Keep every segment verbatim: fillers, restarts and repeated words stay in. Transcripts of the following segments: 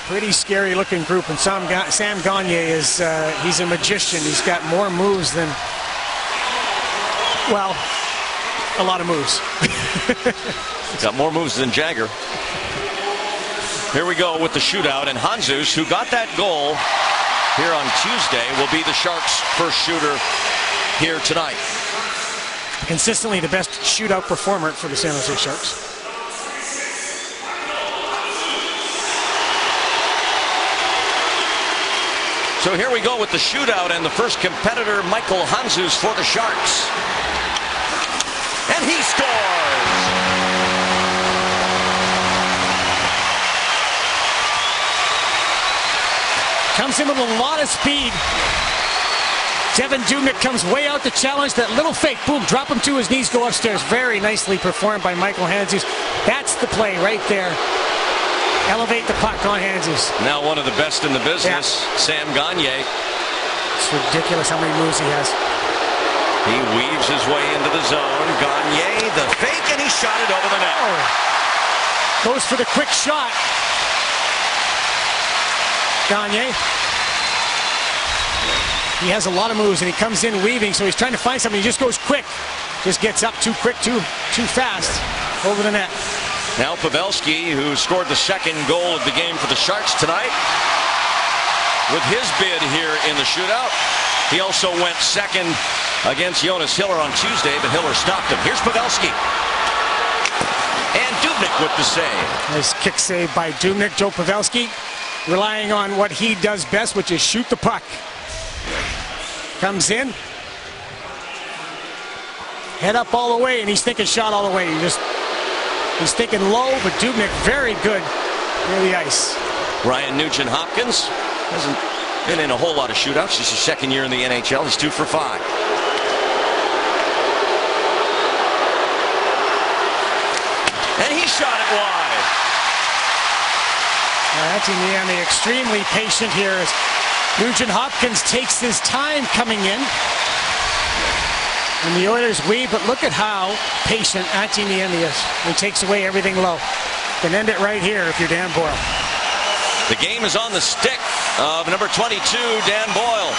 Pretty scary looking group, and Sam, Ga Sam Gagne is, uh, he's a magician. He's got more moves than, well, a lot of moves. Got more moves than Jagger. Here we go with the shootout, and Hanzus, who got that goal here on Tuesday, will be the Sharks' first shooter here tonight. Consistently the best shootout performer for the San Jose Sharks. So here we go with the shootout, and the first competitor, Michael Hanzus, for the Sharks. And he scores! Comes in with a lot of speed. Devin Dubnyk comes way out to challenge. That little fake, boom, drop him to his knees, go upstairs. Very nicely performed by Michael Hanzus. That's the play right there. Elevate the puck on Hanzus. Now one of the best in the business, yeah. Sam Gagne. It's ridiculous how many moves he has. He weaves his way into the zone. Gagne, the fake, and he shot it over the net. Oh. Goes for the quick shot. Gagne. He has a lot of moves, and he comes in weaving, so he's trying to find something. He just goes quick. Just gets up too quick, too, too fast over the net. Now Pavelski, who scored the second goal of the game for the Sharks tonight, with his bid here in the shootout. He also went second against Jonas Hiller on Tuesday, but Hiller stopped him. Here's Pavelski. And Dubnyk with the save. Nice kick save by Dubnyk. Joe Pavelski relying on what he does best, which is shoot the puck. Comes in. Head up all the way, and he's thinking shot all the way. He just... He's thinking low, but Dubnyk very good near the ice. Ryan Nugent-Hopkins hasn't been in a whole lot of shootouts. This is his second year in the N H L. He's two for five. And he shot it wide. Antti Niemi extremely patient here as Nugent-Hopkins takes his time coming in. And the Oilers weave, but look at how patient Antti Niemi is. He takes away everything low. Can end it right here if you're Dan Boyle. The game is on the stick of number twenty-two, Dan Boyle.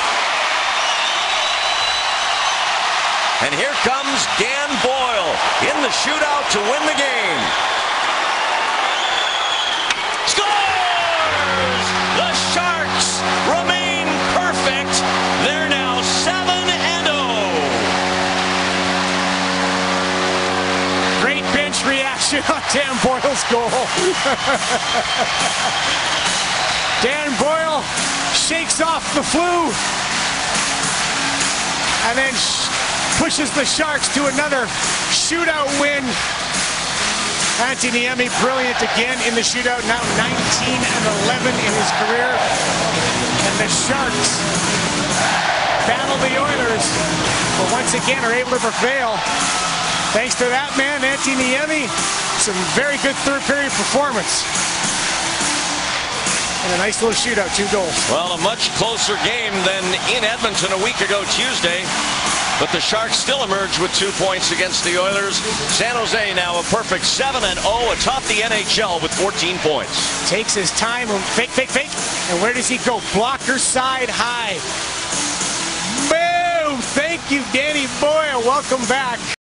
And here comes Dan Boyle in the shootout to win the game. Scores! The Sharks remain perfect. They're now seven and oh. Great bench reaction on Dan Boyle's goal. Dan Boyle shakes off the flu and then pushes the Sharks to another shootout win. Antti Niemi brilliant again in the shootout, now nineteen and eleven in his career. And the Sharks battle the Oilers, but once again are able to prevail. Thanks to that man, Antti Niemi, some very good third period performance. And a nice little shootout, two goals. Well, a much closer game than in Edmonton a week ago Tuesday. But the Sharks still emerge with two points against the Oilers. San Jose now a perfect seven and oh atop the N H L with fourteen points. Takes his time, fake, fake, fake. And where does he go? Blocker side high. Boom! Thank you, Danny Boyle. Welcome back.